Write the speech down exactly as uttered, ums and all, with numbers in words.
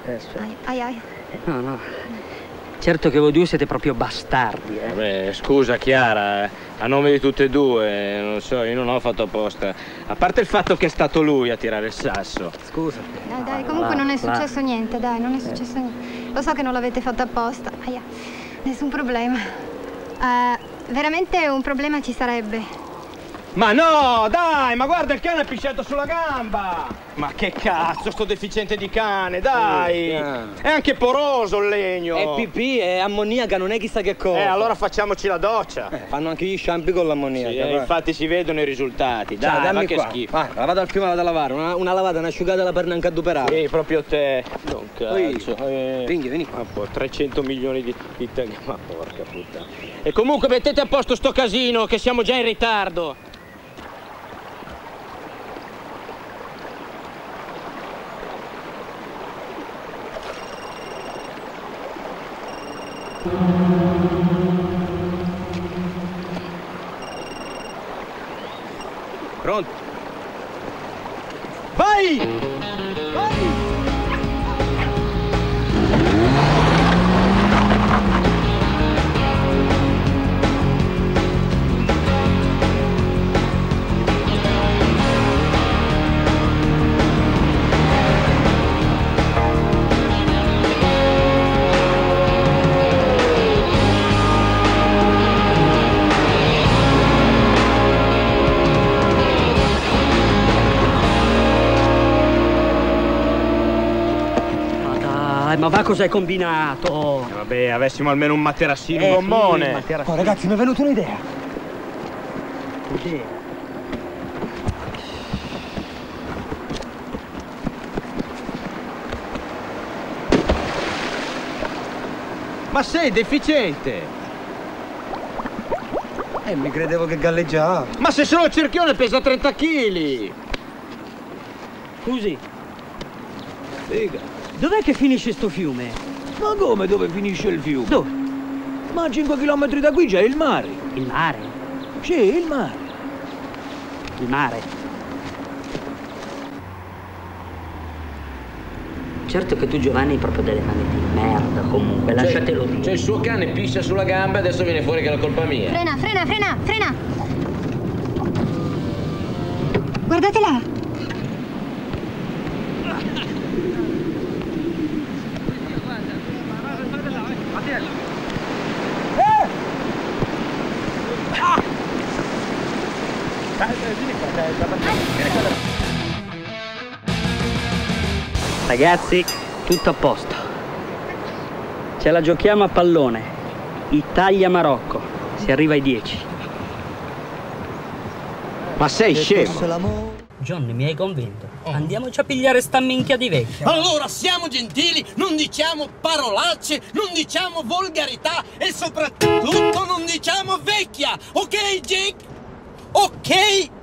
aspetta. Ai, ai, ai. No, no. Certo che voi due siete proprio bastardi, eh. Beh, scusa Chiara, a nome di tutte e due, non so, io non ho fatto apposta. A parte il fatto che è stato lui a tirare il sasso. Scusa. Dai, dai, comunque non è successo niente, dai, non è successo niente. Lo so che non l'avete fatto apposta. Aia, nessun problema. Uh, veramente un problema ci sarebbe. Ma no, dai, ma guarda il cane è pisciato sulla gamba! Ma che cazzo, sto deficiente di cane, dai! È anche poroso il legno! È pipì, è ammoniaca, non è chissà che cosa. Eh, allora facciamoci la doccia! Eh, fanno anche gli shampoo con l'ammoniaca. Sì, eh, infatti si vedono i risultati, dai, Cioè, dammi ma che qua. schifo! Vai, la vado al primo da lavare, una, una lavata, un'asciugata per non aduperare. Sì, proprio te! Non cazzo! Eh. Vieni, vieni. Ma po', trecento milioni di italiani, ma porca puttana! E comunque mettete a posto sto casino, che siamo già in ritardo! Pronto? Vai! Vai! Ma va, cosa hai combinato? Eh, vabbè, avessimo almeno un materassino, Eh, un gommone. sì, materassino. Oh, ragazzi, mi è venuta un'idea. Idea. Ma sei deficiente! Eh, mi credevo che galleggiava. Ma se solo il cerchione pesa trenta chili! Scusi, Figa. dov'è che finisce sto fiume? Ma come dove finisce il fiume? Dove? Ma a cinque chilometri da qui c'è il mare. Il mare? Sì, il mare. Il mare. Certo che tu, Giovanni, hai proprio delle mani di merda, comunque, lasciatelo dire. Cioè il suo cane piscia sulla gamba e adesso viene fuori che è la colpa mia. Frena, frena, frena, frena! Guardate là! Ragazzi, tutto a posto. Ce la giochiamo a pallone. Italia-Marocco. Si arriva ai dieci. Ma sei scemo? Johnny, mi hai convinto. Andiamoci a pigliare sta minchia di vecchia. Allora siamo gentili, non diciamo parolacce, non diciamo volgarità e soprattutto non diciamo vecchia. Ok, Jake? Ok?